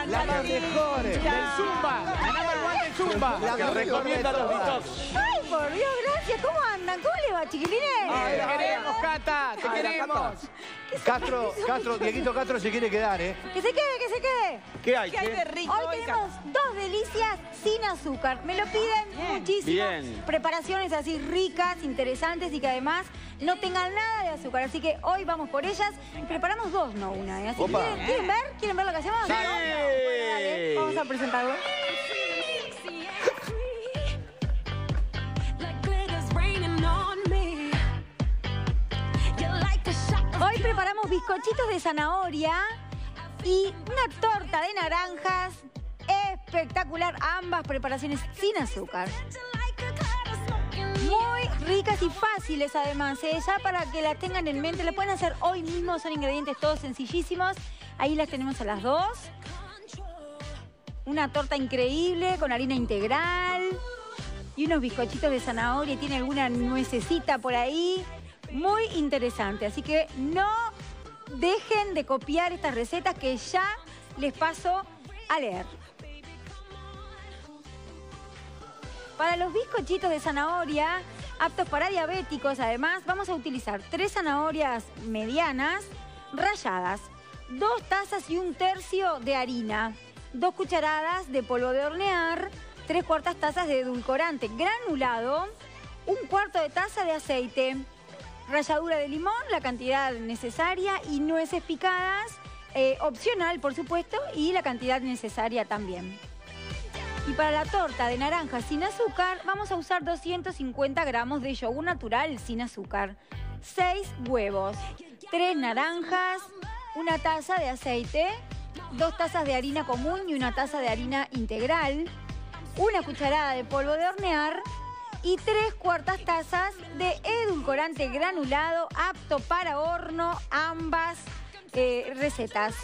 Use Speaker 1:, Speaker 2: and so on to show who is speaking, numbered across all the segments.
Speaker 1: La mejor del Zumba. La number one del Zumba.
Speaker 2: Que recomienda los detox.
Speaker 3: Ay, por Dios, gracias. ¿Cómo andan? ¿Cómo les va, chiquilines?
Speaker 1: Te queremos, Cata. Te queremos.
Speaker 2: Dieguito Castro se quiere quedar, ¿eh?
Speaker 3: Que se quede, que se quede.
Speaker 2: ¿Qué hay?
Speaker 4: ¿Qué hay de rico?
Speaker 3: Hoy tenemos dos delicias sin azúcar. Me lo piden muchísimo.
Speaker 2: Bien.
Speaker 3: Preparaciones así ricas, interesantes y que además no tengan nada de azúcar. Así que hoy vamos por ellas. Preparamos dos, no una. ¿Eh? Así
Speaker 2: Opa.
Speaker 3: ¿quieren ver? ¿Quieren ver lo que hacemos?
Speaker 2: Sí.
Speaker 3: Bueno, dale. Vamos a presentarlo. Hoy preparamos bizcochitos de zanahoria y una torta de naranjas espectacular. Ambas preparaciones sin azúcar. Muy ricas y fáciles además, ¿eh? Ya para que las tengan en mente. Las pueden hacer hoy mismo, son ingredientes todos sencillísimos. Ahí las tenemos a las dos. Una torta increíble con harina integral y unos bizcochitos de zanahoria. Tiene alguna nuececita por ahí. Muy interesante, así que no dejen de copiar estas recetas que ya les paso a leer. Para los bizcochitos de zanahoria, aptos para diabéticos, además, vamos a utilizar 3 zanahorias medianas ralladas, 2 tazas y 1/3 de harina, 2 cucharadas de polvo de hornear, 3/4 tazas de edulcorante granulado, 1/4 de taza de aceite, ralladura de limón, la cantidad necesaria, y nueces picadas, opcional por supuesto, y la cantidad necesaria también. Y para la torta de naranja sin azúcar vamos a usar 250 gramos de yogur natural sin azúcar, 6 huevos, 3 naranjas, 1 taza de aceite, 2 tazas de harina común y 1 taza de harina integral, 1 cucharada de polvo de hornear y 3/4 tazas de edulcorante granulado apto para horno, en ambas recetas.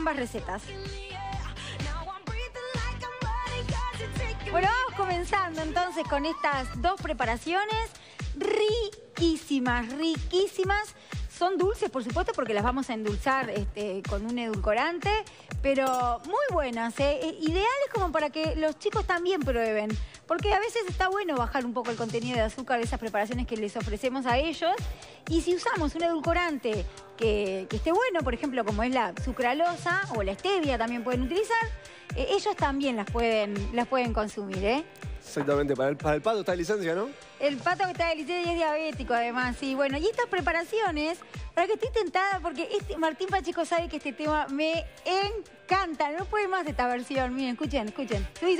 Speaker 3: Bueno, vamos comenzando entonces con estas dos preparaciones riquísimas, riquísimas. Son dulces, por supuesto, porque las vamos a endulzar con un edulcorante, pero muy buenas, ¿eh? Ideales como para que los chicos también prueben, porque a veces está bueno bajar un poco el contenido de azúcar de esas preparaciones que les ofrecemos a ellos. Y si usamos un edulcorante que esté bueno, por ejemplo, como es la sucralosa o la stevia también pueden utilizar, ellos también las pueden consumir, ¿eh?
Speaker 5: Exactamente, para el pato está de licencia, ¿no?
Speaker 3: El pato que está de licencia y es diabético además, sí. Bueno, y estas preparaciones, para que estoy tentada, porque Martín Pacheco sabe que este tema me encanta. No puede más de esta versión. Miren, escuchen. Subí.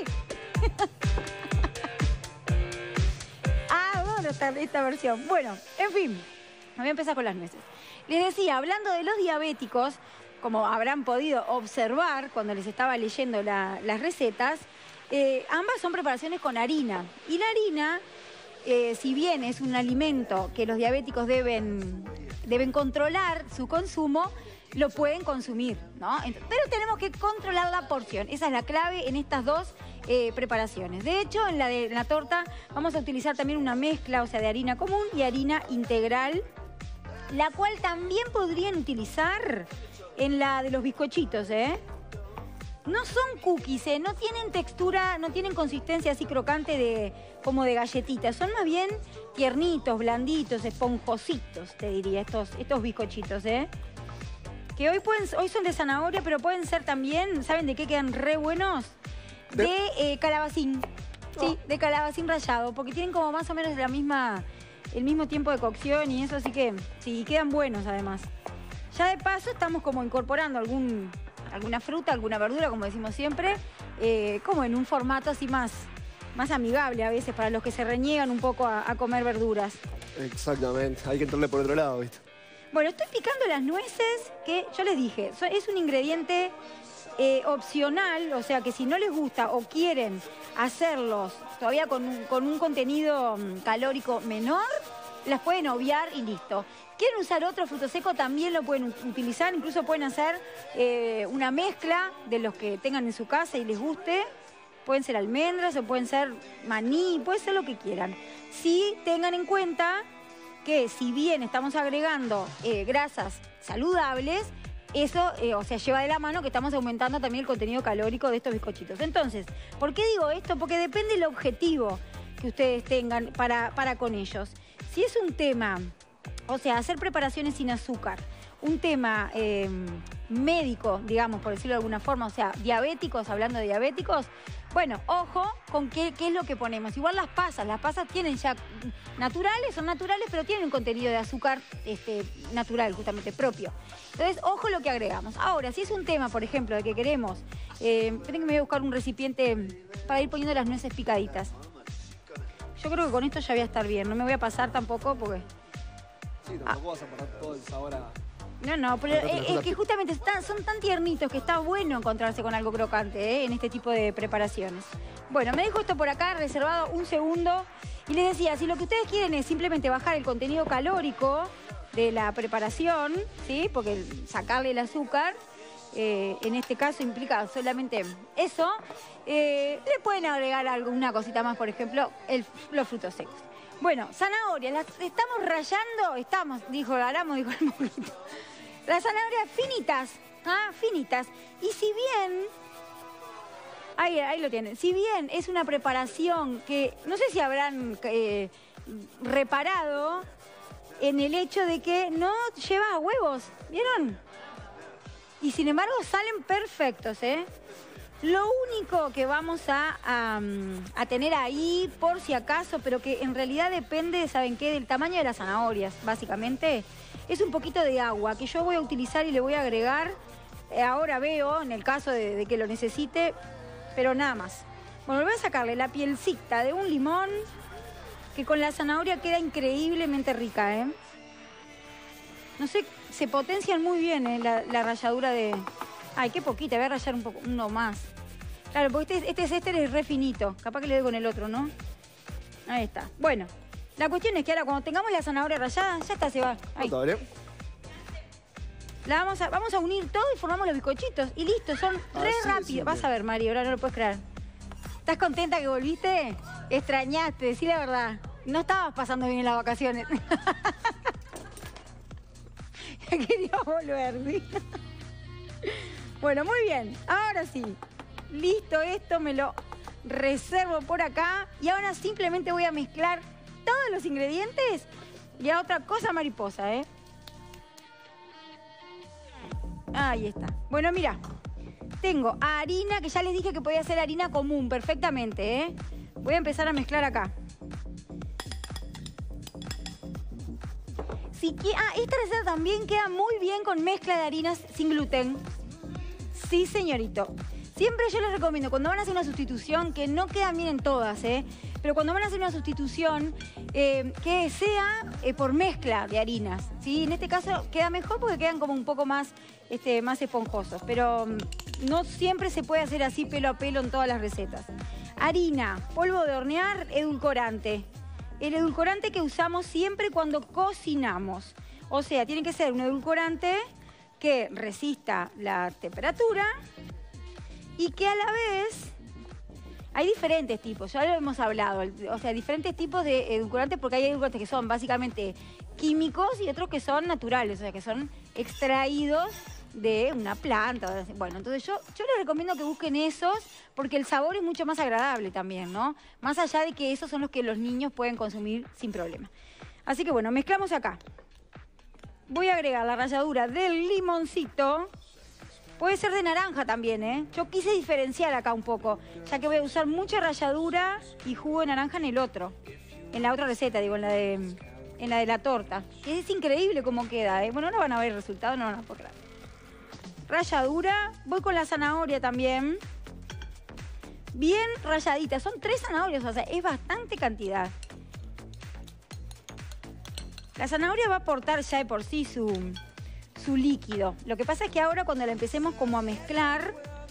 Speaker 3: Adoro esta versión. Bueno, en fin, voy a empezar con las nueces. Les decía, hablando de los diabéticos, como habrán podido observar cuando les estaba leyendo las recetas, ambas son preparaciones con harina. Y la harina, si bien es un alimento que los diabéticos deben controlar su consumo, lo pueden consumir, ¿no? Pero tenemos que controlar la porción. Esa es la clave en estas dos preparaciones. De hecho, en la torta vamos a utilizar también una mezcla, o sea, de harina común y harina integral, la cual también podrían utilizar en la de los bizcochitos, ¿eh? No son cookies, no tienen textura, no tienen consistencia así crocante como de galletitas. Son más bien tiernitos, blanditos, esponjositos, te diría, estos bizcochitos, ¿eh? Que hoy son de zanahoria, pero pueden ser también, ¿saben de qué quedan re buenos? De calabacín. Sí, de calabacín rallado, porque tienen como más o menos el mismo tiempo de cocción y eso, así que sí, quedan buenos además. Ya de paso estamos como incorporando alguna fruta, alguna verdura, como decimos siempre, como en un formato así más amigable a veces para los que se reniegan un poco a comer verduras.
Speaker 5: Exactamente, hay que entrarle por otro lado, ¿viste?
Speaker 3: Bueno, estoy picando las nueces, que yo les dije, es un ingrediente opcional, o sea que si no les gusta o quieren hacerlos todavía con un contenido calórico menor, las pueden obviar y listo. ¿Quieren usar otro fruto seco? También lo pueden utilizar. Incluso pueden hacer una mezcla de los que tengan en su casa y les guste. Pueden ser almendras o pueden ser maní, puede ser lo que quieran. Sí, tengan en cuenta que si bien estamos agregando grasas saludables, eso, o sea, lleva de la mano que estamos aumentando también el contenido calórico de estos bizcochitos. Entonces, ¿por qué digo esto? Porque depende del objetivo que ustedes tengan para con ellos. Si es un tema, o sea, hacer preparaciones sin azúcar, un tema médico, digamos, por decirlo de alguna forma, o sea, diabéticos, hablando de diabéticos, bueno, ojo con qué es lo que ponemos. Igual las pasas tienen ya naturales, son naturales, pero tienen un contenido de azúcar natural, justamente, propio. Entonces, ojo lo que agregamos. Ahora, si es un tema, por ejemplo, de que queremos, esperen que me voy a buscar un recipiente para ir poniendo las nueces picaditas. Yo creo que con esto ya voy a estar bien, no me voy a pasar tampoco porque...
Speaker 5: Sí, tampoco vas a poner todo el sabor a...
Speaker 3: No, pero es que justamente son tan tiernitos que está bueno encontrarse con algo crocante en este tipo de preparaciones. Bueno, me dejo esto por acá reservado un segundo y les decía, si lo que ustedes quieren es simplemente bajar el contenido calórico de la preparación, ¿sí? Porque sacarle el azúcar, en este caso implica solamente eso, le pueden agregar alguna cosita más, por ejemplo, los frutos secos. Bueno, zanahorias, las estamos rallando, dijo el monito. Las zanahorias finitas, finitas. Y si bien, ahí lo tienen, si bien es una preparación que, no sé si habrán reparado en el hecho de que no lleva huevos, ¿vieron? Y sin embargo salen perfectos, ¿eh? Lo único que vamos a tener ahí, por si acaso, pero que en realidad depende, ¿saben qué? Del tamaño de las zanahorias, básicamente, es un poquito de agua que yo voy a utilizar y le voy a agregar, ahora veo, en el caso de que lo necesite, pero nada más. Bueno, voy a sacarle la pielcita de un limón, que con la zanahoria queda increíblemente rica, ¿eh? No sé, se potencian muy bien, la ralladura de... Ay, qué poquita, voy a rallar uno más. Claro, porque este es re finito. Capaz que le doy con el otro, ¿no? Ahí está. Bueno, la cuestión es que ahora cuando tengamos la zanahoria rallada, ya está, se va. Ahí. La vamos a unir todo y formamos los bizcochitos. Y listo, son re rápidos. Vas a ver, Mari, ahora no lo puedes creer. ¿Estás contenta que volviste? Extrañaste, decí la verdad. No estabas pasando bien en las vacaciones. Quería volver, ¿sí? Bueno, muy bien. Ahora sí. Listo, esto me lo reservo por acá. Y ahora simplemente voy a mezclar todos los ingredientes y a otra cosa mariposa, ¿eh? Ahí está. Bueno, mira. Tengo harina, que ya les dije que podía ser harina común perfectamente, ¿eh? Voy a empezar a mezclar acá. Esta receta también queda muy bien con mezcla de harinas sin gluten. Sí, señorito. Siempre yo les recomiendo, cuando van a hacer una sustitución, que no quedan bien en todas, pero cuando van a hacer una sustitución, que sea por mezcla de harinas, ¿sí? En este caso queda mejor porque quedan como un poco más esponjosos, pero no siempre se puede hacer así pelo a pelo en todas las recetas. Harina, polvo de hornear, edulcorante. El edulcorante que usamos siempre cuando cocinamos. O sea, tiene que ser un edulcorante que resista la temperatura y que a la vez... Hay diferentes tipos, ya lo hemos hablado, o sea, diferentes tipos de edulcorantes, porque hay edulcorantes que son básicamente químicos y otros que son naturales, o sea, que son extraídos de una planta. Bueno, entonces yo les recomiendo que busquen esos, porque el sabor es mucho más agradable también, ¿no? Más allá de que esos son los que los niños pueden consumir sin problema. Así que bueno, mezclamos acá. Voy a agregar la ralladura del limoncito. Puede ser de naranja también, ¿eh? Yo quise diferenciar acá un poco, ya que voy a usar mucha ralladura y jugo de naranja en el otro. En la otra receta, digo, en la de la torta. Es increíble cómo queda, ¿eh? Bueno, no van a ver el resultado, no van a poder creer. Ralladura. Voy con la zanahoria también. Bien ralladita. Son 3 zanahorias, o sea, es bastante cantidad. La zanahoria va a aportar ya de por sí su líquido. Lo que pasa es que ahora cuando la empecemos como a mezclar,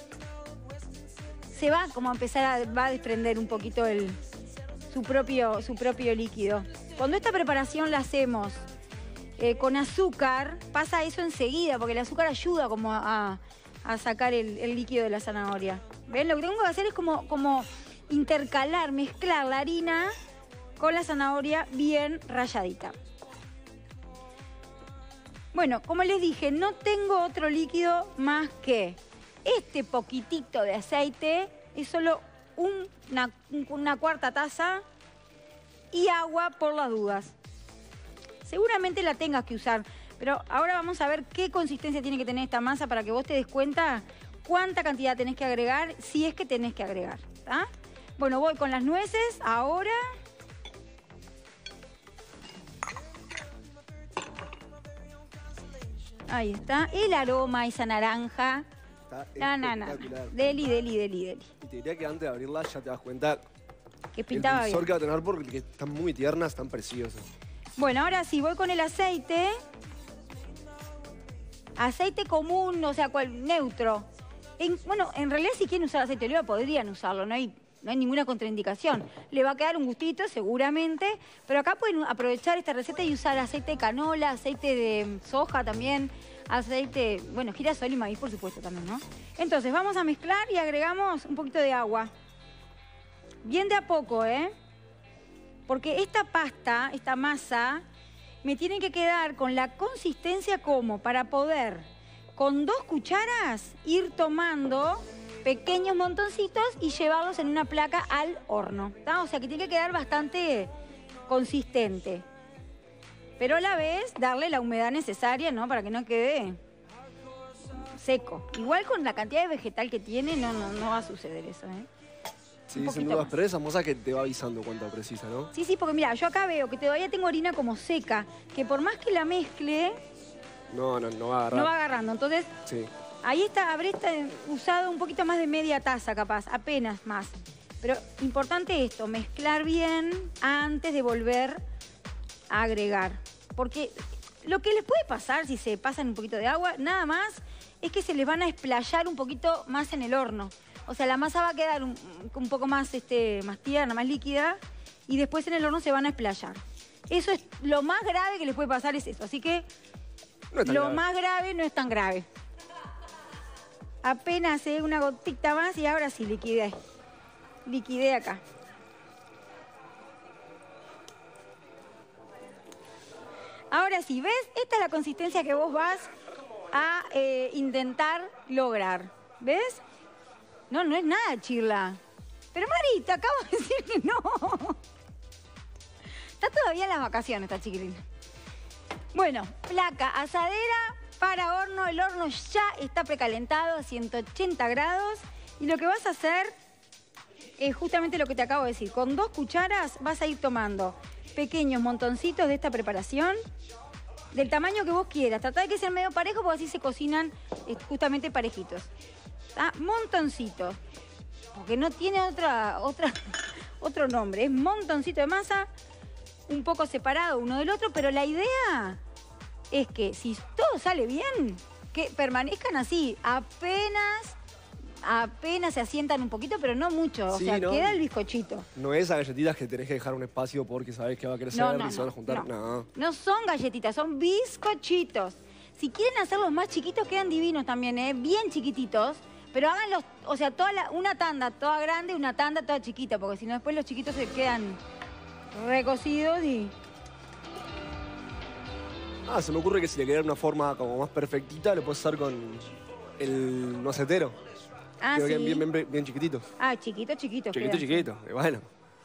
Speaker 3: se va como a empezar va a desprender un poquito su propio líquido. Cuando esta preparación la hacemos con azúcar, pasa eso enseguida, porque el azúcar ayuda como a sacar el líquido de la zanahoria. ¿Ven? Lo que tengo que hacer es como intercalar, mezclar la harina con la zanahoria bien ralladita. Bueno, como les dije, no tengo otro líquido más que este poquitito de aceite. Es solo una cuarta taza y agua por las dudas. Seguramente la tengas que usar, pero ahora vamos a ver qué consistencia tiene que tener esta masa para que vos te des cuenta cuánta cantidad tenés que agregar, si es que tenés que agregar. ¿Tá? Bueno, voy con las nueces ahora. Ahí está, el aroma, esa naranja.
Speaker 5: Está espectacular.
Speaker 3: Deli, deli, deli, deli.
Speaker 5: Y te diría que antes de abrirla ya te das cuenta
Speaker 3: Que
Speaker 5: el
Speaker 3: pintaba
Speaker 5: dulzor
Speaker 3: bien.
Speaker 5: que va a tener porque están muy tiernas, están preciosas.
Speaker 3: Bueno, ahora sí, voy con el aceite. Aceite común, o sea, neutro. Bueno, en realidad si quieren usar aceite de oliva podrían usarlo, no hay ninguna contraindicación. Le va a quedar un gustito seguramente, pero acá pueden aprovechar esta receta y usar aceite de canola, aceite de soja también, aceite, bueno, girasol y maíz por supuesto también, ¿no? Entonces vamos a mezclar y agregamos un poquito de agua. Bien de a poco, ¿eh? Porque esta pasta, esta masa, me tiene que quedar con la consistencia como para poder, con 2 cucharas, ir tomando pequeños montoncitos y llevarlos en una placa al horno. ¿Tá? O sea que tiene que quedar bastante consistente. Pero a la vez darle la humedad necesaria, ¿no? Para que no quede seco. Igual con la cantidad de vegetal que tiene no va a suceder eso, ¿eh?
Speaker 5: Sí,
Speaker 3: Un
Speaker 5: sin
Speaker 3: poquito
Speaker 5: dudas,
Speaker 3: más.
Speaker 5: pero esa moza que te va avisando cuánto precisa, ¿no?
Speaker 3: Sí, sí, porque mira, yo acá veo que todavía tengo harina como seca, que por más que la mezcle,
Speaker 5: No va a agarrar.
Speaker 3: no va agarrando. Entonces,
Speaker 5: Sí.
Speaker 3: ahí habré usado un poquito más de media taza capaz, apenas más. Pero importante esto, mezclar bien antes de volver a agregar. Porque lo que les puede pasar si se pasan un poquito de agua, nada más, es que se les van a explayar un poquito más en el horno. O sea, la masa va a quedar un poco más, más tierna, más líquida, y después en el horno se van a explayar. Eso es lo más grave que les puede pasar, es eso. Así que
Speaker 5: No es tan
Speaker 3: lo
Speaker 5: grave.
Speaker 3: más grave no es tan grave. Apenas una gotita más y ahora sí liquidé. Liquidé acá. Ahora sí, ¿ves? Esta es la consistencia que vos vas a intentar lograr. ¿Ves? No es nada, Chirla. Pero Marita, acabo de decir que no. Está todavía en las vacaciones esta chiquilina. Bueno, placa asadera para horno. El horno ya está precalentado a 180 grados. Y lo que vas a hacer es justamente lo que te acabo de decir. Con 2 cucharas vas a ir tomando pequeños montoncitos de esta preparación, del tamaño que vos quieras. Tratá de que sean medio parejos porque así se cocinan justamente parejitos. ¿Tá? Montoncitos. Porque no tiene otro nombre. Es montoncito de masa, un poco separado uno del otro, pero la idea es que si todo sale bien, que permanezcan así, apenas se asientan un poquito, pero no mucho. O
Speaker 5: Sí,
Speaker 3: sea,
Speaker 5: ¿no?
Speaker 3: queda el bizcochito.
Speaker 5: No es a galletitas que tenés que dejar un espacio porque sabés que va a crecer y se van a juntar. No.
Speaker 3: No son galletitas, son bizcochitos. Si quieren hacerlos más chiquitos, quedan divinos también, ¿eh? Bien chiquititos. Pero háganlos, o sea, una tanda toda grande y una tanda toda chiquita, porque si no después los chiquitos se quedan recocidos y...
Speaker 5: Se me ocurre que si le querés una forma como más perfectita, lo puedes hacer con el nuecetero.
Speaker 3: Ah,
Speaker 5: Que
Speaker 3: sí.
Speaker 5: queden bien chiquititos.
Speaker 3: Ah, chiquitos.
Speaker 5: Chiquito,
Speaker 3: quedan.
Speaker 5: chiquito. Y bueno.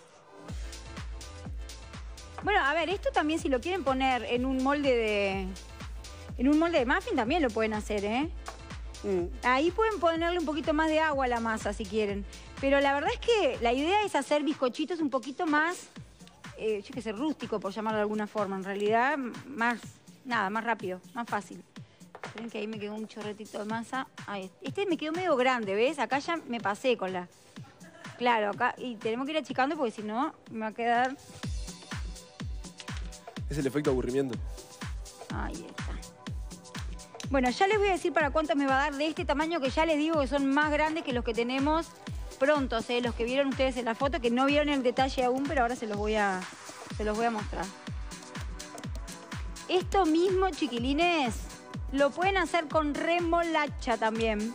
Speaker 3: Bueno, a ver, esto también si lo quieren poner en un molde de... En un molde de muffin también lo pueden hacer, ¿eh? Ahí pueden ponerle un poquito más de agua a la masa si quieren. Pero la verdad es que la idea es hacer bizcochitos un poquito más, yo qué sé, rústico, por llamarlo de alguna forma. En realidad, más rápido, más fácil. Esperen que ahí me quedó un chorretito de masa. Ahí, este me quedó medio grande, ¿ves? Acá ya me pasé con la... Claro, acá, y tenemos que ir achicando porque si no me va a quedar...
Speaker 5: Es el efecto aburrimiento.
Speaker 3: Ahí está. Bueno, ya les voy a decir para cuánto me va a dar de este tamaño que ya les digo que son más grandes que los que tenemos prontos, los que vieron ustedes en la foto, que no vieron el detalle aún, pero ahora se los voy a mostrar. Esto mismo, chiquilines, lo pueden hacer con remolacha también.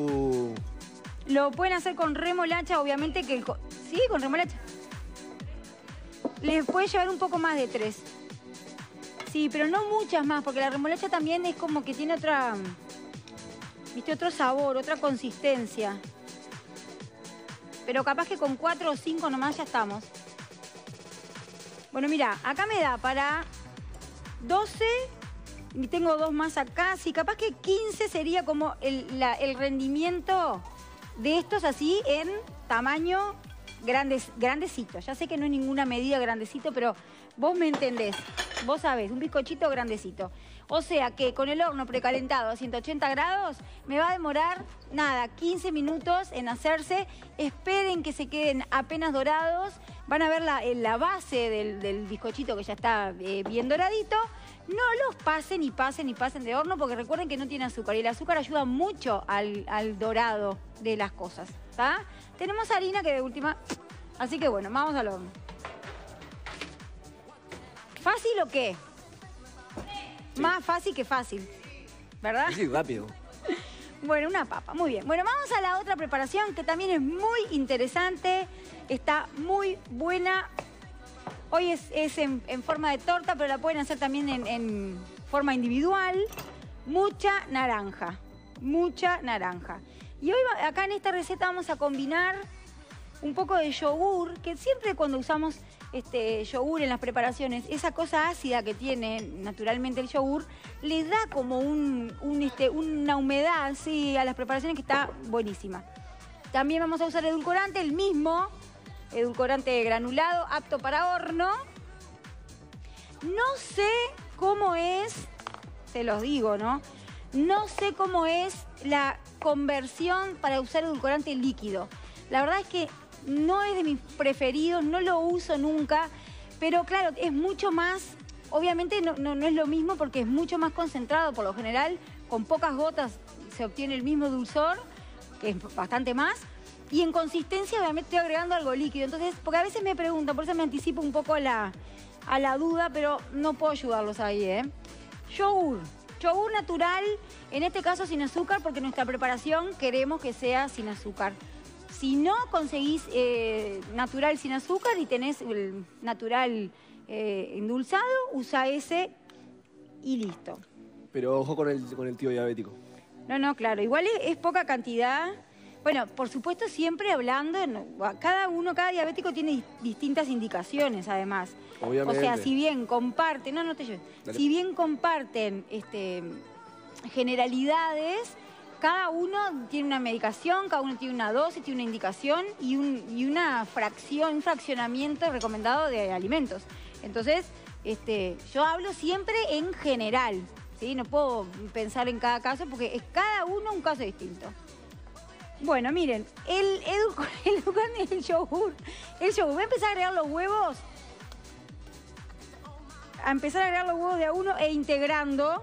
Speaker 3: Lo pueden hacer con remolacha, obviamente que... Sí, con remolacha. Les puede llevar un poco más de 3. Sí, pero no muchas más, porque la remolacha también es como que tiene otra... ¿Viste? Otro sabor, otra consistencia. Pero capaz que con 4 o 5 nomás ya estamos. Bueno, mira, acá me da para 12... Y tengo 2 más acá. Sí, capaz que 15 sería como el rendimiento de estos así en tamaño grandecito. Ya sé que no es ninguna medida grandecito, pero vos me entendés. Vos sabés, un bizcochito grandecito. O sea que con el horno precalentado a 180 grados me va a demorar, nada, 15 minutos en hacerse. Esperen que se queden apenas dorados. Van a ver la base del bizcochito que ya está bien doradito. No los pasen y pasen y pasen de horno porque recuerden que no tiene azúcar. Y el azúcar ayuda mucho al dorado de las cosas, ¿está? Tenemos harina que de última... Así que bueno, vamos al horno. ¿Fácil o qué? Sí. Más fácil que fácil, ¿verdad?
Speaker 5: Sí, rápido.
Speaker 3: Bueno, una papa, muy bien. Bueno, vamos a la otra preparación que también es muy interesante. Está muy buena. Hoy es en forma de torta, pero la pueden hacer también en forma individual. Mucha naranja, mucha naranja. Y hoy acá en esta receta vamos a combinar un poco de yogur, que siempre cuando usamos yogur en las preparaciones, esa cosa ácida que tiene naturalmente el yogur, le da como una humedad, sí, a las preparaciones que está buenísima. También vamos a usar edulcorante, el mismo, edulcorante granulado, apto para horno. No sé cómo es, se los digo, ¿no? No sé cómo es la conversión para usar edulcorante líquido. La verdad es que no es de mis preferidos, no lo uso nunca, pero claro, es mucho más, obviamente no es lo mismo porque es mucho más concentrado por lo general, con pocas gotas se obtiene el mismo dulzor, que es bastante más, y en consistencia obviamente estoy agregando algo líquido, entonces, porque a veces me preguntan, por eso me anticipo un poco a la duda, pero no puedo ayudarlos ahí, ¿eh? Yogur natural, en este caso sin azúcar, porque nuestra preparación queremos que sea sin azúcar. Si no conseguís natural sin azúcar y tenés el natural endulzado, usa ese y listo.
Speaker 5: Pero ojo con el tío diabético.
Speaker 3: No, claro. Igual es poca cantidad. Bueno, por supuesto siempre hablando, cada diabético tiene distintas indicaciones además.
Speaker 5: Obviamente.
Speaker 3: O sea, si bien comparten, no te lleves. Si bien comparten generalidades, cada uno tiene una medicación, cada uno tiene una dosis, tiene una indicación y una fracción, un fraccionamiento recomendado de alimentos. Entonces, yo hablo siempre en general, ¿sí? No puedo pensar en cada caso porque es cada uno un caso distinto. Bueno, miren, el yogur. Voy a empezar a agregar los huevos. A empezar a agregar los huevos de a uno e integrando.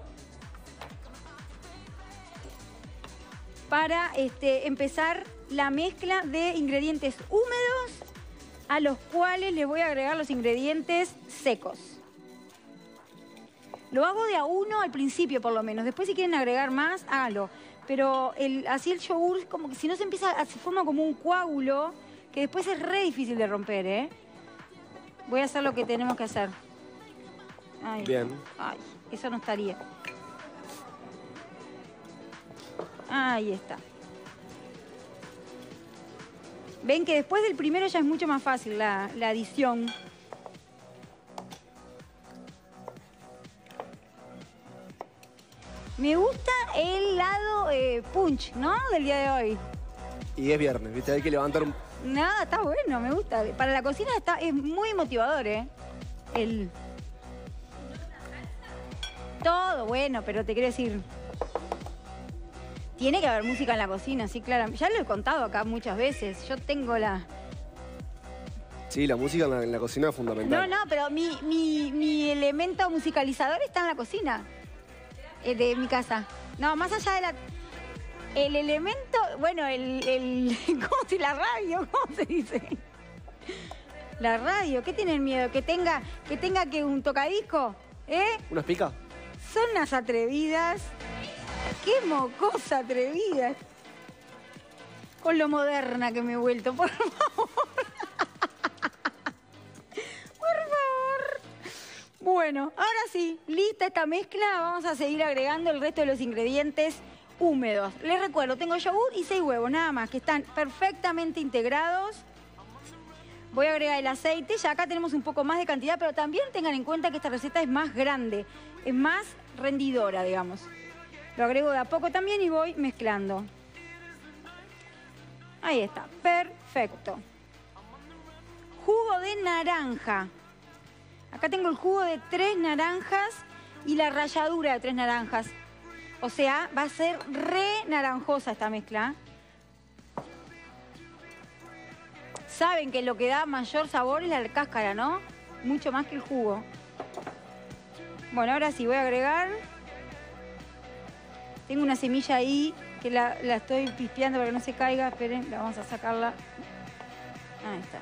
Speaker 3: Para empezar la mezcla de ingredientes húmedos a los cuales les voy a agregar los ingredientes secos. Lo hago de a uno al principio por lo menos, después si quieren agregar más, háganlo. Pero así el yogur, como que si no se forma como un coágulo, que después es re difícil de romper, ¿eh? Voy a hacer lo que tenemos que hacer. Ay,
Speaker 5: bien.
Speaker 3: Ay, eso no estaría. Ahí está. Ven que después del primero ya es mucho más fácil la adición. Me gusta el lado punch, ¿no? Del día de hoy.
Speaker 5: Y es viernes, ¿viste? Hay que levantar un...
Speaker 3: Nada, está bueno, me gusta. Para la cocina es muy motivador, ¿eh? Todo bueno, pero te quiero decir... Tiene que haber música en la cocina, sí, claro. Ya lo he contado acá muchas veces. Yo tengo la...
Speaker 5: Sí, la música en la cocina es fundamental.
Speaker 3: No, pero mi elemento musicalizador está en la cocina de mi casa. No, más allá de la... El elemento... Bueno, ¿cómo se la radio? ¿Cómo se dice? La radio. ¿Qué tienen miedo? ¿Que tenga un tocadisco? ¿Eh?
Speaker 5: ¿Una espica?
Speaker 3: Son unas atrevidas... ¡Qué mocosa atrevida! Con lo moderna que me he vuelto, por favor. Por favor. Bueno, ahora sí, lista esta mezcla. Vamos a seguir agregando el resto de los ingredientes húmedos. Les recuerdo, tengo yogur y 6 huevos, nada más, que están perfectamente integrados. Voy a agregar el aceite, ya acá tenemos un poco más de cantidad, pero también tengan en cuenta que esta receta es más grande, es más rendidora, digamos. Lo agrego de a poco también y voy mezclando. Ahí está, perfecto. Jugo de naranja. Acá tengo el jugo de 3 naranjas y la ralladura de 3 naranjas. O sea, va a ser re naranjosa esta mezcla. Saben que lo que da mayor sabor es la cáscara, ¿no? Mucho más que el jugo. Bueno, ahora sí voy a agregar. Tengo una semilla ahí que la estoy pispeando para que no se caiga. Esperen, vamos a sacarla. Ahí está.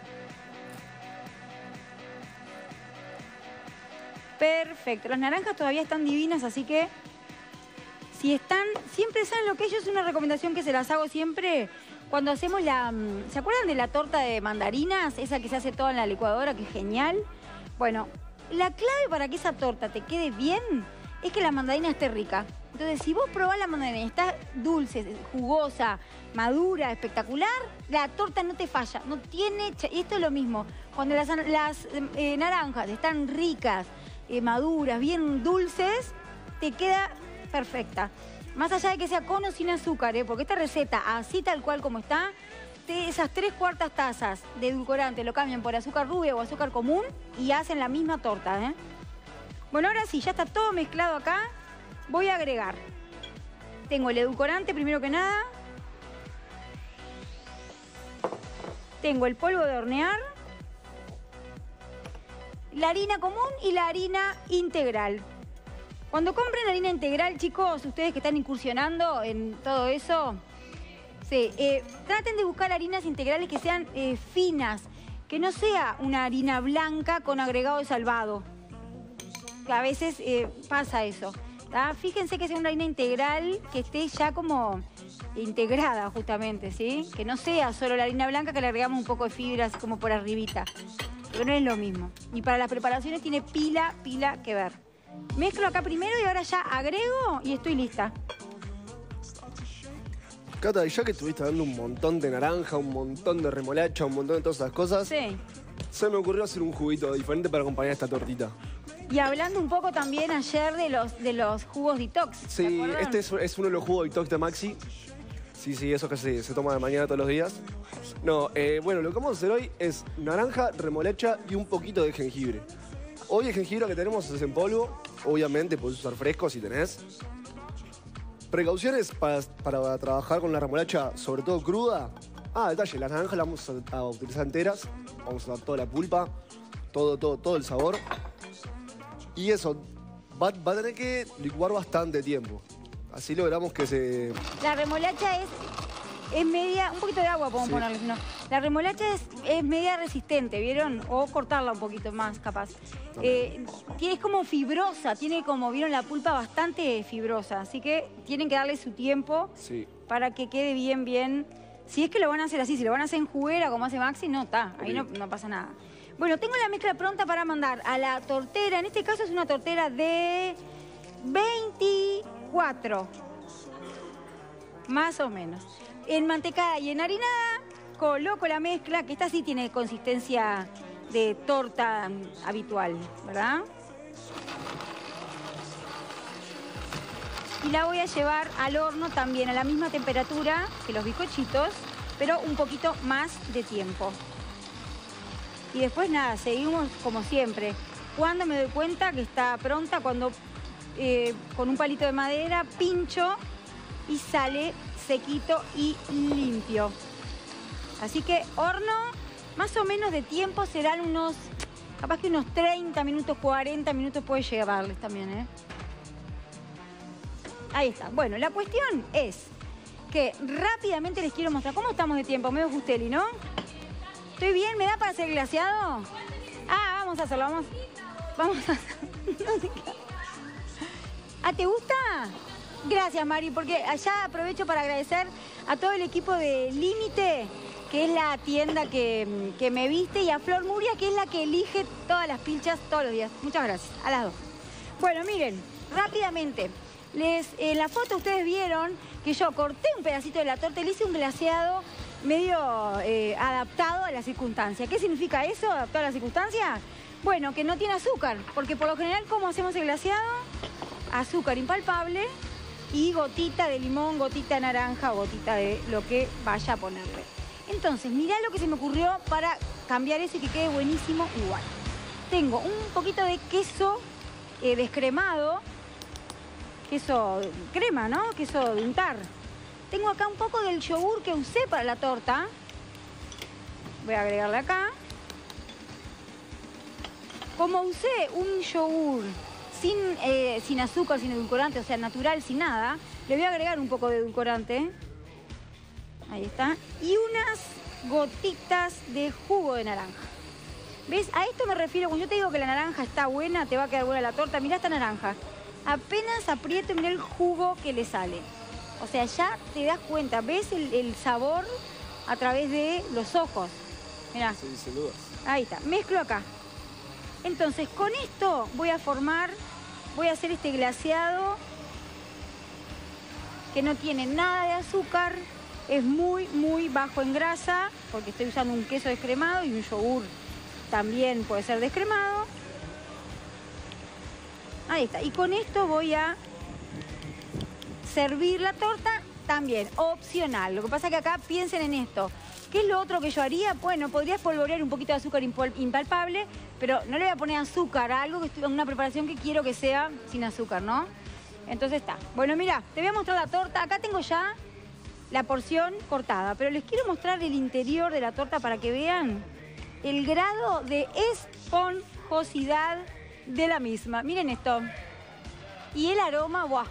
Speaker 3: Perfecto. Las naranjas todavía están divinas, así que si están, siempre saben lo que es una recomendación que se las hago siempre cuando hacemos la... ¿Se acuerdan de la torta de mandarinas? Esa que se hace toda en la licuadora, que es genial. Bueno, la clave para que esa torta te quede bien es que la mandarina esté rica. Entonces, si vos probás la mandarina y está dulce, jugosa, madura, espectacular, la torta no te falla, no tiene... Y esto es lo mismo. Cuando las naranjas están ricas, maduras, bien dulces, te queda perfecta. Más allá de que sea con o sin azúcar, porque esta receta, así tal cual como está, esas 3/4 tazas de edulcorante lo cambian por azúcar rubia o azúcar común y hacen la misma torta, Bueno, ahora sí, ya está todo mezclado acá. Voy a agregar. Tengo el edulcorante primero que nada. Tengo el polvo de hornear. La harina común y la harina integral. Cuando compren harina integral, chicos, ustedes que están incursionando en todo eso, sí, traten de buscar harinas integrales que sean finas, que no sea una harina blanca con agregado de salvado. Que a veces pasa eso. Fíjense que sea una harina integral que esté ya como integrada justamente, ¿sí? Que no sea solo la harina blanca que le agregamos un poco de fibra así como por arribita. Pero no es lo mismo. Y para las preparaciones tiene pila que ver. Mezclo acá primero y ahora ya agrego y estoy lista.
Speaker 5: Cata, ya que estuviste dando un montón de naranja, un montón de remolacha, un montón de todas esas cosas,
Speaker 3: sí,
Speaker 5: se me ocurrió hacer un juguito diferente para acompañar esta tortita.
Speaker 3: Y hablando un poco también ayer de los jugos detox.
Speaker 5: Sí, este es uno de los jugos detox de Maxi. Sí, eso que se toma de mañana todos los días. No, bueno, lo que vamos a hacer hoy es naranja, remolacha y un poquito de jengibre. Hoy el jengibre que tenemos es en polvo. Obviamente podés usar fresco si tenés. Precauciones para trabajar con la remolacha, sobre todo cruda. Detalle, la naranja la vamos a utilizar enteras. Vamos a dar toda la pulpa, todo el sabor. Y eso, va a tener que licuar bastante tiempo. Así logramos que se...
Speaker 3: La remolacha es media... Un poquito de agua podemos ponerle, si no. La remolacha es media resistente, ¿vieron? O cortarla un poquito más, capaz. Es como fibrosa, tiene como, ¿vieron? La pulpa bastante fibrosa. Así que tienen que darle su tiempo para que quede bien. Si es que lo van a hacer así, si lo van a hacer en juguera como hace Maxi, no está. Ahí no pasa nada. Bueno, tengo la mezcla pronta para mandar a la tortera. En este caso es una tortera de 24. Más o menos. En mantecada y en harinada coloco la mezcla, que esta sí tiene consistencia de torta habitual, ¿verdad? Y la voy a llevar al horno también a la misma temperatura que los bizcochitos, pero un poquito más de tiempo. Y después nada, seguimos como siempre. Cuando me doy cuenta que está pronta, cuando con un palito de madera pincho y sale sequito y limpio. Así que horno, más o menos de tiempo serán unos, capaz que unos 30 minutos, 40 minutos puede llevarles también, Ahí está. Bueno, la cuestión es que rápidamente les quiero mostrar cómo estamos de tiempo. Medio Justelli, ¿no? ¿Estoy bien? ¿Me da para hacer glaseado? Vamos a hacerlo, vamos a hacerlo. ¿Te gusta? Gracias, Mari, porque allá aprovecho para agradecer a todo el equipo de Límite que es la tienda que me viste, y a Flor Muria, que es la que elige todas las pilchas todos los días. Muchas gracias, a las dos. Bueno, miren, rápidamente, en la foto ustedes vieron que yo corté un pedacito de la torta y le hice un glaseado medio adaptado a la circunstancia. ¿Qué significa eso, adaptado a la circunstancia? Bueno, que no tiene azúcar, porque por lo general, ¿cómo hacemos el glaseado? Azúcar impalpable y gotita de limón, gotita de naranja, gotita de lo que vaya a ponerle. Entonces, mirá lo que se me ocurrió para cambiar eso y que quede buenísimo igual. Tengo un poquito de queso descremado, queso crema, ¿no? Queso de untar. Tengo acá un poco del yogur que usé para la torta. Voy a agregarle acá. Como usé un yogur sin azúcar, sin edulcorante, o sea, natural, sin nada, le voy a agregar un poco de edulcorante. Ahí está. Y unas gotitas de jugo de naranja. ¿Ves? A esto me refiero, cuando yo te digo que la naranja está buena, te va a quedar buena la torta. Mirá esta naranja. Apenas aprieto y mirá el jugo que le sale. O sea, ya te das cuenta. ¿Ves el sabor a través de los ojos? Mirá.
Speaker 5: Sí, sin dudas.
Speaker 3: Ahí está. Mezclo acá. Entonces, con esto voy a hacer este glaseado que no tiene nada de azúcar. Es muy, muy bajo en grasa, porque estoy usando un queso descremado y un yogur también puede ser descremado. Ahí está. Y con esto voy a servir la torta también, opcional. Lo que pasa es que acá piensen en esto. ¿Qué es lo otro que yo haría? Bueno, podría espolvorear un poquito de azúcar impalpable, pero no le voy a poner azúcar a algo que estoy en una preparación que quiero que sea sin azúcar, ¿no? Entonces está. Bueno, mira, te voy a mostrar la torta. Acá tengo ya la porción cortada, pero les quiero mostrar el interior de la torta para que vean el grado de esponjosidad de la misma. Miren esto. Y el aroma, ¡buah!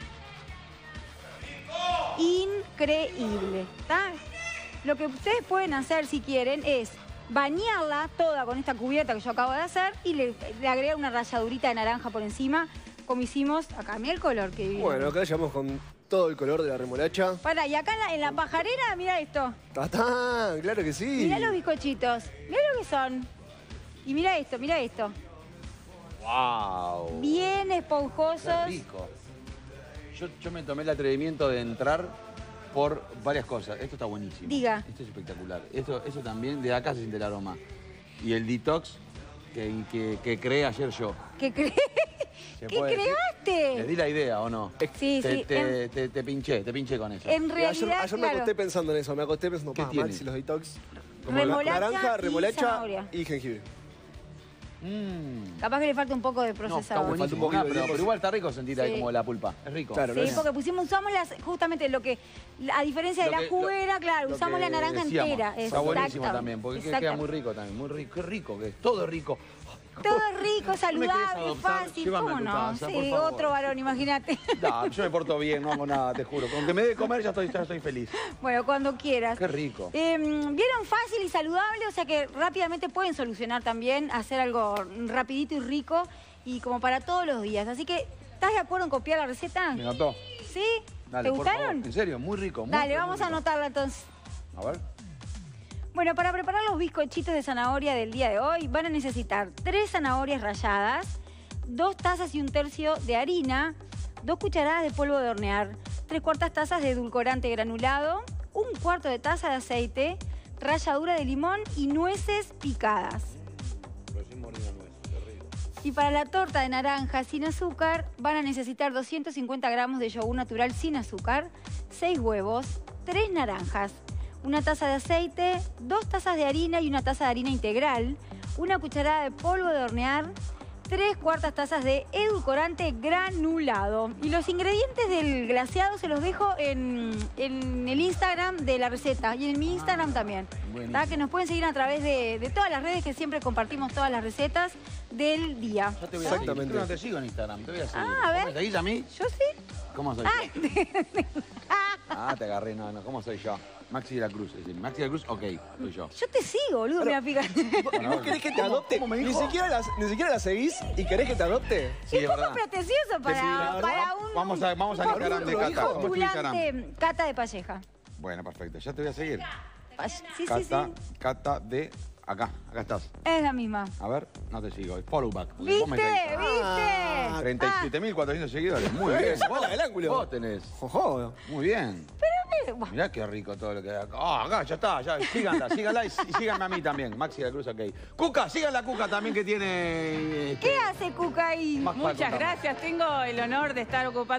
Speaker 3: Increíble, ¿está? Lo que ustedes pueden hacer si quieren es bañarla toda con esta cubierta que yo acabo de hacer y le agregar una ralladurita de naranja por encima, como hicimos acá. Mirá el color que viene.
Speaker 5: Bueno, acá llegamos con todo el color de la remolacha.
Speaker 3: Pará, y acá en la pajarera, mirá esto.
Speaker 5: ¡Tatán! ¡Claro que sí!
Speaker 3: Mirá los bizcochitos, mirá lo que son. Y mirá esto, mirá esto.
Speaker 1: ¡Wow!
Speaker 3: Bien esponjosos.
Speaker 1: Qué rico. Yo me tomé el atrevimiento de entrar por varias cosas. Esto está buenísimo.
Speaker 3: Diga.
Speaker 1: Esto es espectacular. Eso también, de acá se siente el aroma. Y el detox que creé ayer yo.
Speaker 3: ¿Qué crees?
Speaker 1: ¿Se
Speaker 3: ¿Qué
Speaker 1: puede decir?
Speaker 3: creaste?
Speaker 1: ¿Les di la idea o no?
Speaker 3: Sí, sí.
Speaker 1: Te pinché con eso.
Speaker 3: En realidad,
Speaker 5: ayer me acosté pensando en eso. Me acosté pensando,
Speaker 1: ¿Qué
Speaker 5: pa,
Speaker 1: tiene?
Speaker 5: Maxi, los detox.
Speaker 3: Remolacha
Speaker 5: Naranja,
Speaker 3: y
Speaker 5: remolacha
Speaker 3: zanahoria.
Speaker 5: y jengibre.
Speaker 3: Capaz que le falta un poco de
Speaker 1: No, está
Speaker 3: procesado.
Speaker 1: buenísimo.
Speaker 5: poquito,
Speaker 1: Pero igual está rico sentir ahí
Speaker 3: Sí.
Speaker 1: como la pulpa. Es rico.
Speaker 5: Claro,
Speaker 3: Sí, porque usamos justamente a diferencia de
Speaker 1: Lo
Speaker 3: la
Speaker 1: que-
Speaker 3: juguera, claro,
Speaker 1: lo
Speaker 3: usamos
Speaker 1: que
Speaker 3: la naranja
Speaker 1: decíamos.
Speaker 3: entera.
Speaker 1: Está buenísimo
Speaker 3: Exactamente.
Speaker 1: también, porque queda
Speaker 3: Exactamente.
Speaker 1: muy rico también. Muy rico. Qué rico que es. Todo es rico.
Speaker 3: Todo rico,
Speaker 1: querés
Speaker 3: saludable,
Speaker 1: adoptar?
Speaker 3: fácil,
Speaker 1: Llévame
Speaker 3: ¿cómo
Speaker 1: a tu
Speaker 3: no?
Speaker 1: casa, por
Speaker 3: Sí,
Speaker 1: favor.
Speaker 3: otro varón, imagínate.
Speaker 1: No, yo me porto bien, no hago nada, te juro. Con que me dé de comer ya estoy feliz.
Speaker 3: Bueno, cuando quieras.
Speaker 1: Qué rico.
Speaker 3: ¿Vieron fácil y saludable? O sea que rápidamente pueden solucionar también, hacer algo rapidito y rico y como para todos los días. Así que, ¿estás de acuerdo en copiar la receta?
Speaker 1: ¿Me notó?
Speaker 3: ¿Sí?
Speaker 1: Dale,
Speaker 3: ¿Te
Speaker 1: por
Speaker 3: gustaron?
Speaker 1: favor. En serio, muy rico. Muy,
Speaker 3: Dale,
Speaker 1: muy
Speaker 3: vamos a
Speaker 1: rico.
Speaker 3: anotarla entonces.
Speaker 1: A ver.
Speaker 3: Bueno, para preparar los bizcochitos de zanahoria del día de hoy van a necesitar 3 zanahorias ralladas, 2 tazas y 1/3 de harina, 2 cucharadas de polvo de hornear, 3/4 tazas de edulcorante granulado, 1/4 de taza de aceite, ralladura de limón y nueces picadas. Y para la torta de naranja sin azúcar van a necesitar 250 gramos de yogur natural sin azúcar, 6 huevos, 3 naranjas, 1 taza de aceite, 2 tazas de harina y 1 taza de harina integral, 1 cucharada de polvo de hornear, 3/4 tazas de edulcorante granulado. Y los ingredientes del glaseado se los dejo en el Instagram de la receta y en mi Instagram también.
Speaker 1: buenísimo.
Speaker 3: ¿Tá? Que nos pueden seguir a través de todas las redes que siempre compartimos todas las recetas del día.
Speaker 1: Yo te voy a seguir.
Speaker 5: Exactamente.
Speaker 1: Yo no te sigo en Instagram, te voy a seguir.
Speaker 3: Ah, a ver.
Speaker 1: ¿Cómo me seguís a mí?
Speaker 3: Yo sí.
Speaker 1: ¿Cómo soy yo? Te agarré, no, ¿cómo soy yo? Maxi de la Cruz, es decir, Maxi de la Cruz, ok, soy yo.
Speaker 3: Yo te sigo, boludo, mira, fíjate.
Speaker 5: ¿Vos querés que te adopte?
Speaker 1: ¿Cómo me
Speaker 5: Ni
Speaker 1: dijo?
Speaker 5: siquiera la seguís y querés que te adopte.
Speaker 1: Sí,
Speaker 3: Es
Speaker 1: es
Speaker 3: poco
Speaker 1: verdad.
Speaker 3: pretencioso para un
Speaker 1: Vamos al Instagram de
Speaker 5: lo
Speaker 1: Cata.
Speaker 5: dijo.
Speaker 1: ¿Cómo es tu Instagram?
Speaker 3: postulante Cata de Palleja.
Speaker 1: Bueno, perfecto, ya te voy a seguir.
Speaker 3: Sí,
Speaker 1: Cata,
Speaker 3: sí.
Speaker 1: Cata de... Acá estás.
Speaker 3: Es la misma.
Speaker 1: A ver, no te sigo. Follow back. porque
Speaker 3: ¿Viste?
Speaker 1: vos me caíste.
Speaker 3: ¿Viste?
Speaker 1: 37.400 seguidores. Muy bien.
Speaker 5: Sacala del ángulo.
Speaker 1: Vos tenés.
Speaker 5: Ojo.
Speaker 1: Muy bien.
Speaker 3: Bueno,
Speaker 1: Mirá qué rico todo lo que hay acá. Ah, acá, ya está. Ya. Síganla y síganme a mí también. Maxi de la Cruz, ok. Cuca, síganla a Cuca también que tiene...
Speaker 3: ¿qué hace Cuca ahí?
Speaker 1: Más para
Speaker 4: Muchas
Speaker 1: contar.
Speaker 4: gracias. Tengo el honor de estar ocupando